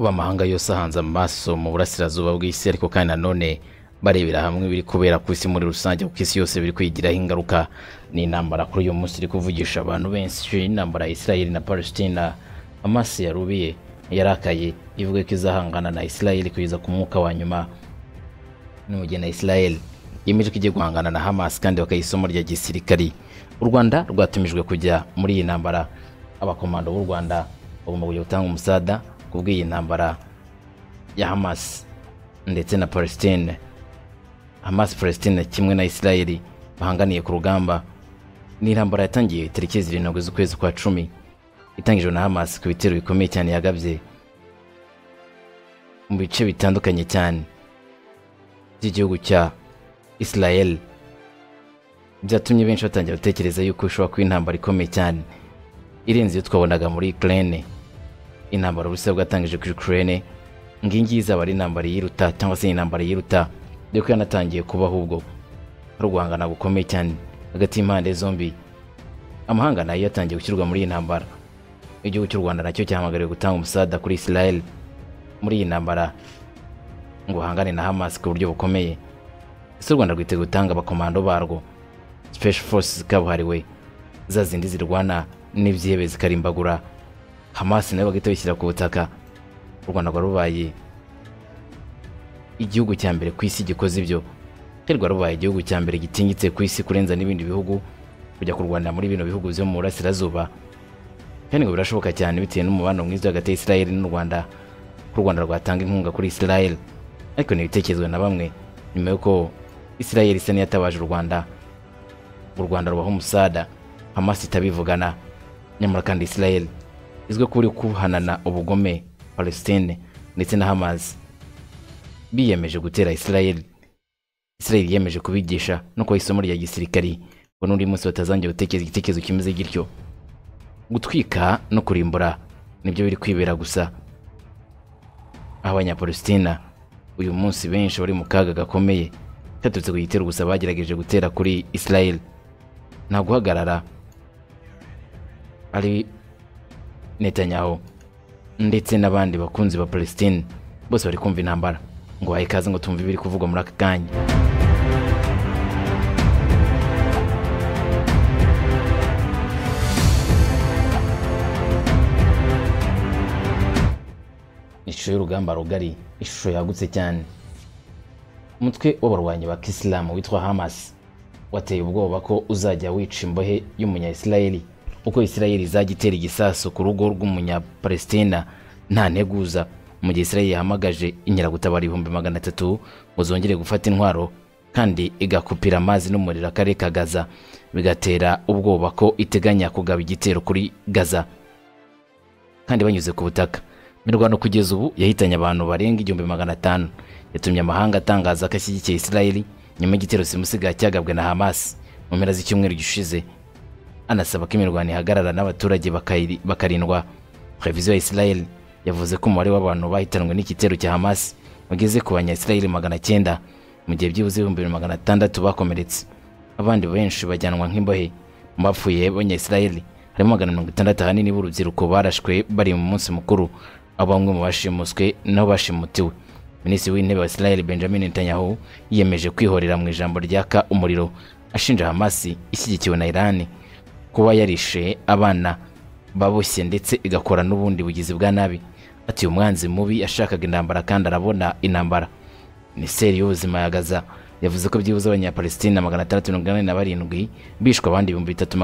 b'amahanga yose ahanze amaso mu burasirazuba bw'isi ariko kandi nanone barebera hamwe biri kubera ku isi muri rusange ku isi yose biri kwigiraho ingaruka ni intambara kuri uyu munsi iri kuvugisha abantu benshi intambara ya Israel na Palestina. Hamas yarubiye yarakaye ivuga ko izahangana na Israel kugeza ku mwuka wa nyuma n'umugena Islael yemeje ko igiye guhangana na Hamas kandi bakayisomo rya gisirikari. Urwanda rwatumijwe kujya muri iyi ntambara. Abakomando b'u Rwanda bagomba kujya gutanga umusada kubw'iyi ntambara ya Hamas ndetse na Palestine. Hamas Palestine kimwe na Israel bahanganiye ku rugamba. Ni intambara yatangiye tariki 7 z'ukwezi kwa 10 itangijwe na Hamas ku bitero bikomeye cyane yagabye mu bice bitandukanye cyane by'igihugu cya Islael. Byatumye benshi batangira gutekereza yuko ishobora kuba intambara ikomeye cyane irenze iyo twabonaga muri Ukraine. Intambara Uburusiya bwatangije kuri Ukraine ngingi izaba ari intambara yiruta cyangwa se intambara yiruta deko yanatangiye kuba ahubwo rwangana gukomeye cyane hagati y'impande zombi. Amahanga nayo yatangiye gushyirwa muri iyi ntambara. Igihugu cy'u Rwanda nacyo cyahamagariwe gutanga umusada kuri Islael muri iyi ntambara ngo hangane na Hamas ku buryo bukomeye. Ese u Rwanda rwiteguye gutanga abakomando barwo Special Forces kabuhariwe za zindi zirwana n'ibyihebe zikarimbagura Hamas nayo bagahita bishyira ku butaka. U Rwanda rwarubaye igihugu cya mbere ku isi gikoze ibyo. Rwarubaye igihugu cya mbere gitinyitse ku isi kurenza n'ibindi bihugu kujya kurwanira muri bino bihugu byo mu burasirazuba. Kandi ngo birashoboka cyane bitewe n'umubano mwiza hagati ya Israel n'u Rwanda. U Rwanda rwatanga inkunga kuri Israel ariko ntibitekerezwa na bamwe nyuma yuko Israel isa n'iyatabaje u Rwanda. U Rwanda rubaho umusada Hamas itabivugana. Nyamara kandi Israel izwe kuri kuhanana ubugome Palestine ndetse na Hamas biyemeje gutera Israel. Israel yemeje kubigisha no kwa isomo rya gisirikari ngo n'undi munsi batazangira gutekereza igitekerezo kimeze gityo. Gutwika no kurimbura nibyo biri kwibera gusa. Abanyapalestina uyu munsi benshi bari mu kaga gakomeye katurutse ku gitero gusa bagerageje gutera kuri Israel. Nta guhagarara. Ari Netanyahu ndetse n'abandi bakunzi ba Palestine bose bari kumva intambara ngo hayikaze ngo tumve biri kuvugwa muri aka kanya. Ishusho y'urugamba rugari, ishusho yagutse cyane. Umutwe w'abarwanyi ba Kisilamu witwa Hamas wateye ubwoba ko uzajya wica imbohe y'umunya-Israeli uko Israel izajya itera igisasu ku rugo rw'umunya-Palestina nta nteguza. Mu gihe Israel yahamagaje inkeragutabara 300,000 ngo zongere gufata intwaro kandi igakupira amazi n'umuriro akarere ka Gaza, bigatera ubwoba ko iteganya kugaba igitero kuri Gaza kandi banyuze ku butaka. Mirwano kugeza ubu yahitanye abantu barenga 500,000. Yatumye amahanga atangaza ko ashyigikiye Israel nyuma y'igitero simusiga cyagabwe na Hamas mu mpera z'icyumweru gishize. Anasaba ko imirwano ihagarara n'abaturage bakarindwa. Reviziyo ya Israel yavuze ko umubare w'abantu bahitanwe n'igitero cya Hamas ugeze ku banya-Israel 900 mu gihe byibuze 2600 bakomeretse. Abandi benshi bajyanwa nk'imbohe. Mu bapfuye b'abanya-Israel harimo 60 ahanini b'urubyiruko barashwe bari mu munsi mukuru. Abamwe mu bashimuswe nabo bashimutiwe. Minisitiri w'intebe wa Israel Benjamin Netanyahu yiyemeje kwihorera mu ijambo ryaka umuriro ashinja Hamas ishyigikiwe na Iran kuba yarishe abana baboshye ndetse igakora n'ubundi bugizi bwa nabi. Ati umwanzi mubi yashakaga intambara kandi arabona intambara. Minisiteri y'ubuzima ya Gaza yavuze ko byibuze abanya-Palestina 687 bishwe abandi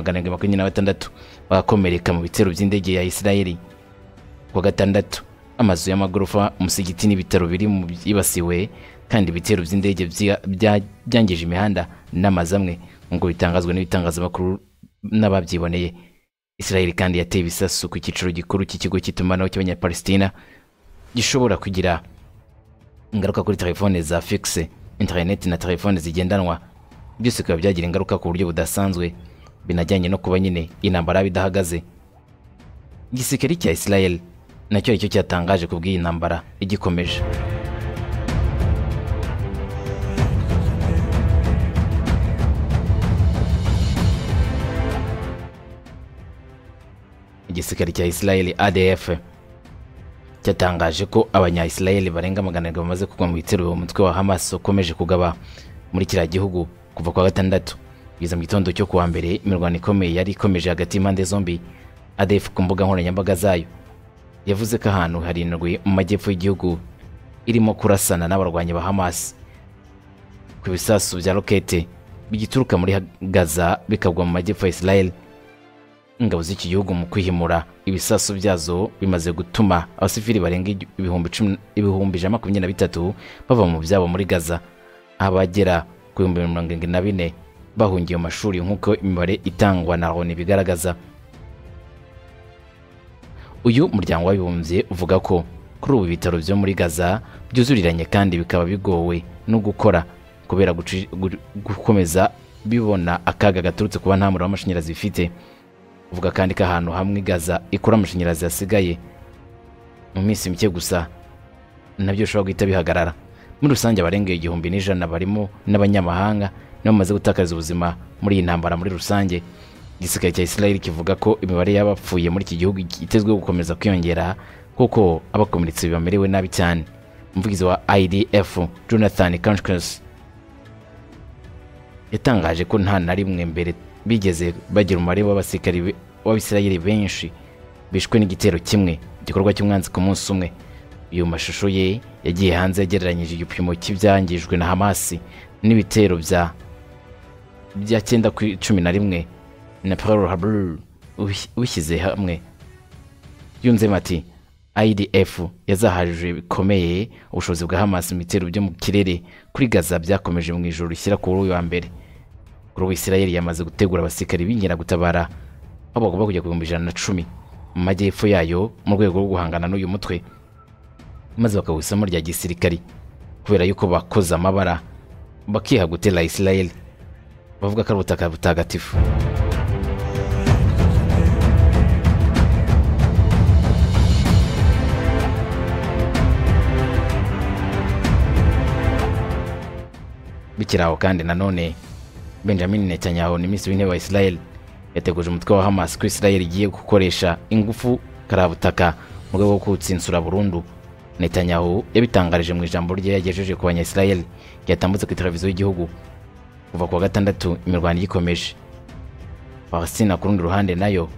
3726 bakomereka mu bitero by'indege ya Israel. Kwa gatandatu amazu y'amagorofa, umusigiti n'ibitaro biri mu byibasiwe kandi ibitero by'indege byangije imihanda n'amazu amwe ngo bitangazwe n'ibitangazamakuru n'ababyiboneye. Israel kandi yateye ibisasu ku cyiciro gikuru cy'ikigo cy'itumanaho cy'abanya-Palestina gishobora kugira ingaruka kuri telefone za fixe, internet na telefone zigendanwa. Byose bikaba byagira ingaruka ku buryo budasanzwe binajyanye no kuba nyine intambara bidahagaze. Igisirikare cya Israel nacyo aricyo cyatangaje kubw'iyi ntambara igikomeje. Igisirikare cya Israel ADF cyatangaje ko abanya-Israel barenga 100 bamaze kugwa mu bitero umutwe wa Hamas ukomeje kugaba muri kiriya gihugu kuva kwa gatandatu. Biza mu gitondo cyo kuwa mbere imirwano ikomeye yari ikomeje hagati y'impande zombi. ADF ku mbuga nkoranyambaga zayo yavuze ko ahantu harindwi mu majyepfo y'igihugu irimo kurasana n'abarwanyi ba Hamas ku bisasu bya rokete bigituruka muri Gaza bikagwa mu majyepfo ya Islael. Ingabo z'iki gihugu mu kwihimura ibisasu byazo bimaze gutuma abasivili barenga 1023 bava mu byabo muri Gaza, abagera ku 1044 bahungiye mu mashuri nk'uko imibare itangwa na ONU bigaragaza. Uyu muryango w'abibumbye uvuga ko kuri ubu bitaro byo muri Gaza byuzuriranye kandi bikaba bigowe no gukora kubera gukomeza bibona akaga gaturutse kuba nta muriro w'amashanyarazi bifite. Uvuga kandi ko ahantu hamwe Gaza ikora amashanyarazi yasigaye mu minsi mike gusa nabyo ushobora guhita bihagarara. Muri rusange abarenga 1,100 barimo n'abanyamahanga nibo bamaze gutakariza ubuzima muri iyi ntambara muri rusange. Igisirikare cya Islael kivuga ko imibare y'abapfuye muri iki gihugu itezwe gukomeza kwiyongera kuko abakomeretse bamerewe nabi cyane. Umuvugizi wa IDF Jonathan Kanchkes yatangaje ko nta na rimwe mbere bigeze bagira umubare w'abasirikare w'Abisirayeli benshi bishwe n'igitero kimwe gikorwa cy'umwanzi ku munsi umwe. Uyu mashusho ye yagiye hanze yagereranyije igipimo cy'ibyangijwe na Hamas n'ibitero bya 9/11 na Pearl Harbor ubishyize hamwe. Yunze mati IDF yazahajije bikomeye ubushobozi bwa Hamas mu bitero byo mu kirere kuri Gaza byakomeje mu ijoro rishyira ku wa mbere. Kuri Islael yamaze gutegura abasirikare b'inkera gutabara aho bagomba kujya ku 110 mu majyepfo yayo mu rwego rwo guhangana n'uyu mutwe, maze bakawusamo rya gisirikari kubera yuko bakoze amabara bakiha gutera Islael bavuga ko ari ubutaka butagatifu. Bikiraho kandi nanone Benjamin Netanyahu ni minisitiri w'intebe wa Islael yateguje umutwe wa Hamas ko Islael igiye gukoresha ingufu karabutaka mu rwego rwo kutsinsura burundu. Netanyahu yabitangarije mu ijambo rye yagejeje ku banya-Islael yatambutse ku televiziyo y'igihugu kuva kwa gatandatu imirwano ikomeje. Palestina ku rundi ruhande nayo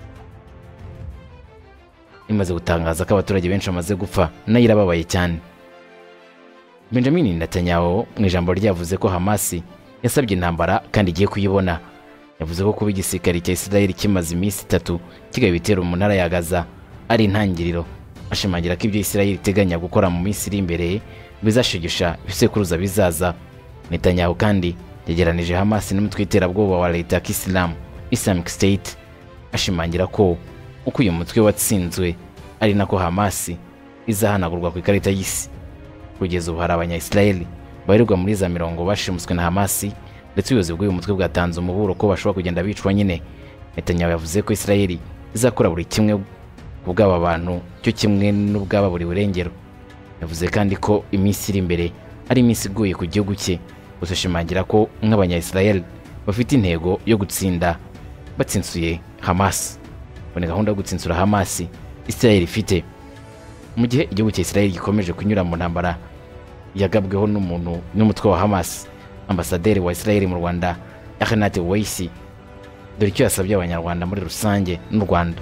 imaze gutangaza ko abaturage benshi bamaze gupfa nayo irababaye cyane. Benjamin Netanyahu mu ijambo rye yavuze ko Hamas yasabye intambara kandi igiye kuyibona. Yavuze ko kuba igisirikare cya Islael kimaze iminsi 3 kigaye ibitero mu ntara ya Gaza ari intangiriro, ashimangira ko ibyo Islael iteganya gukora mu minsi iri imbere bizashigisha ibisekuruza bizaza. Netanyahu kandi yegeranije Hamas n'umutwe w'iterabwoba wa leta ya Islam Islamic State, ashimangira ko uko uyu mutwe watsinzwe ari nako Hamas izahanagurwa ku ikarita y'isi. Kugeza ubu hari abanya-Islael barirwa muri za 100 bashimuswe na Hamas, ndetse ubuyobozi bw'uyu mutwe bwatanze umuburo ko bashobora kugenda bicwa nyine. Netanyahu yavuze ko Islael izakora buri kimwe kubw'aba bantu cyo kimwe n'ubwaba buri burengero. Yavuze kandi ko iminsi iri imbere ari iminsi igoye ku gihugu cye, gusa ashimangira ko nk'abanya-Islael bafite intego yo gutsinda batsinsuye Hamas. Bone gahunda yo gutsinsura Hamas Islael ifite mu gihe igihugu cya Islael gikomeje kunyura mu ntambara yagabweho n'umuntu n'umutwe wa Hamas. Ambasaderi wa Islael mu Rwanda Yarahiriye dore icyo yasabye abanyarwanda muri rusange n'u Rwanda.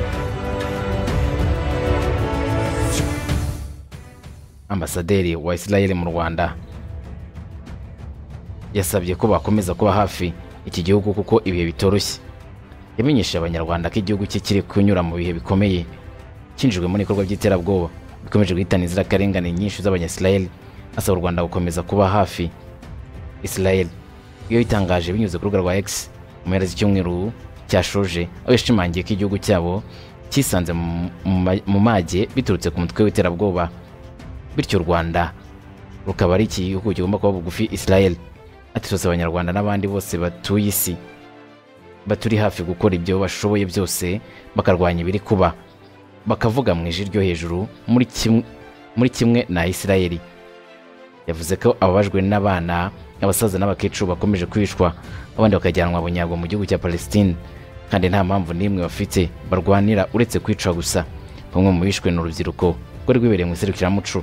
Ambasaderi wa Islael mu Rwanda yasabye ko bakomeza kuba hafi iki gihugu kuko ibihe bitoroshye. Yamenyesha abanyarwanda ko igihugu cye kiri kunyura mu bihe bikomeye kinjijwe muri ikorwa by'iterabwoba bikomeje guhitana inzirakarengane nyinshi z'abanya-Islael. Asaba u Rwanda gukomeza kuba hafi Islael. Iyo itangaje binyuze ku rubuga rwa X mu mpera z'icyumweru cyashoje, aho yashimangiye ko igihugu cyabo kisanze mu mage biturutse ku mutwe w'iterabwoba, bityo u Rwanda rukaba ari igihugu kigomba kuba bugufi Islael. Ati twese abanyarwanda n'abandi bose batuye isi baturi hafi gukora ibyo bashoboye byose bakarwanya ibiri kuba, bakavuga mu ijwi ryo hejuru muri kimwe na Islael. Yavuze ko ababajwe n'abana, abasaza n'abakecuru bakomeje kwicwa, abandi bakajyanwa bunyago mu gihugu cya Palestine, kandi nta mpamvu n'imwe bafite barwanira uretse kwicwa gusa. Bamwe mu bishwe n'urubyiruko rwari rwibereye mu iserukiramuco.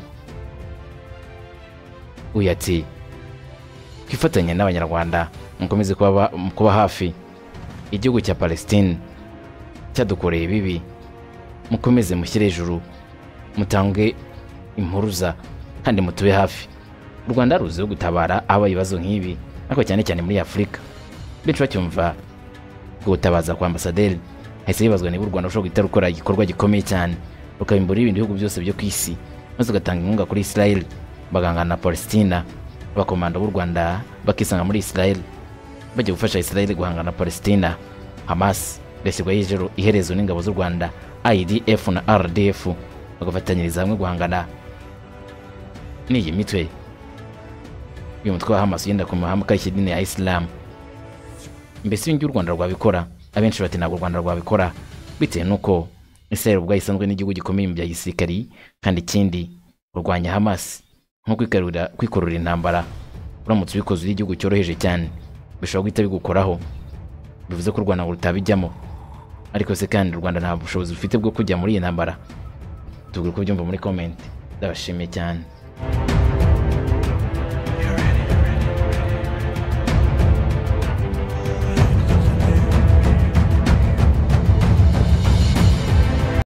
Uyu ati twifatanya n'abanyarwanda mukomeze kuba hafi igihugu cya Palestine cyadukoreye bibi, mukomeze mushyire hejuru, mutange impuruza kandi mutube hafi. U Rwanda ruziho gutabara aba ibibazo nk'ibi, ariko cyane cyane muri Afurika. Benshi bacyumva gutabaza kwa ambasaderi, hahise hibazwa niba u Rwanda rushobora guhita rukora igikorwa gikomeye cyane rukabimbura ibindi bihugu byose byo ku isi, maze ugatanga inkunga kuri Israel, bagangana na Palestina. Abakomanda b'u Rwanda bakisanga muri Israel bagiye gufasha Israel guhangana na Palestina. Hamas yashyirwaho iherezo n'ingabo z'u Rwanda IDF na RDF bagafatanyiriza hamwe guhangana n'iyi mitwe. Uyu mutwe wa Hamas yenda ku mahame y'idini ya Islam. Mbese ibingi u Rwanda rwabikora? Abenshi bati ntabwo u Rwanda rwabikora, bitewe nuko Israel ubwo isanzwe n'igihugu gikomeye mu bya gisirikari, kandi ikindi kurwanya Hamas nko kwikorera intambara uramutse ubikoze igihugu cyoroheje cyane bishobora guhita bigukoraho, bivuze ko u Rwanda rutabijyamo. Ariko se kandi u Rwanda nta bushobozi rufite bwo kujya muri iyi ntambara? Tugure ko byumva muri comment. Ndabashimiye cyane.